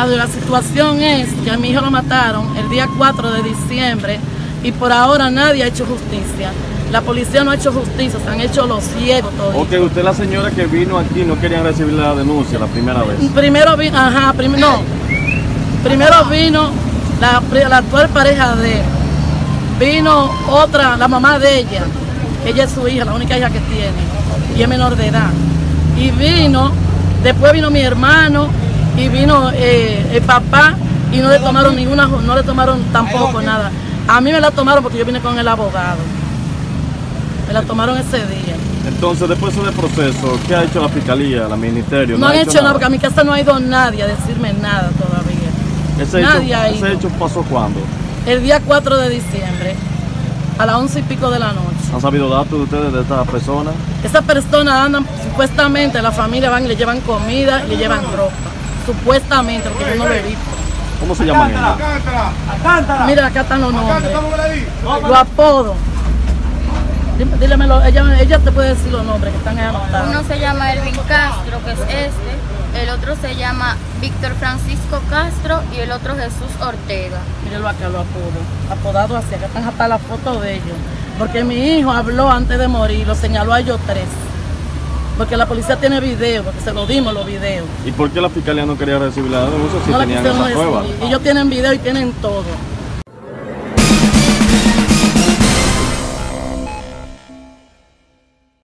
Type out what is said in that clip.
La situación es que a mi hijo lo mataron el día 4 de diciembre y por ahora nadie ha hecho justicia. La policía no ha hecho justicia, se han hecho los ciegos todos. Ok, usted la señora que vino aquí no quería recibir la denuncia la primera vez. Primero vino, primero vino la actual pareja de él. Vino otra, la mamá de ella. Ella es su hija, la única hija que tiene. Y es menor de edad. Y después vino mi hermano y vino el papá y no le tomaron no le tomaron tampoco nada. A mí me la tomaron porque yo vine con el abogado. Me la tomaron ese día. Entonces, después del proceso, ¿qué ha hecho la fiscalía, el ministerio? No han hecho nada, porque a mi casa no ha ido nadie a decirme nada todavía. ¿Ese hecho pasó cuándo? El día 4 de diciembre, a las 11 y pico de la noche. ¿Han sabido datos de ustedes de estas personas? Esas personas andan, supuestamente, la familia van y le llevan comida y le llevan ropa. Supuestamente, porque yo no lo he visto. ¿Cómo se llaman ellos? Mira, acá están los nombres. Los apodos. Dílemelo, ella te puede decir los nombres que están anotados. Uno se llama Elvin Castro, que es este. El otro se llama Víctor Francisco Castro y el otro Jesús Ortega. Mírenlo acá, los apodos. Apodados así, acá están hasta las fotos de ellos. Porque mi hijo habló antes de morir, lo señaló a ellos 3. Porque la policía tiene video, porque se lo dimos los videos. ¿Y por qué la fiscalía no quería recibir la denuncia si No tenían esa prueba? Ellos tienen video y tienen todo.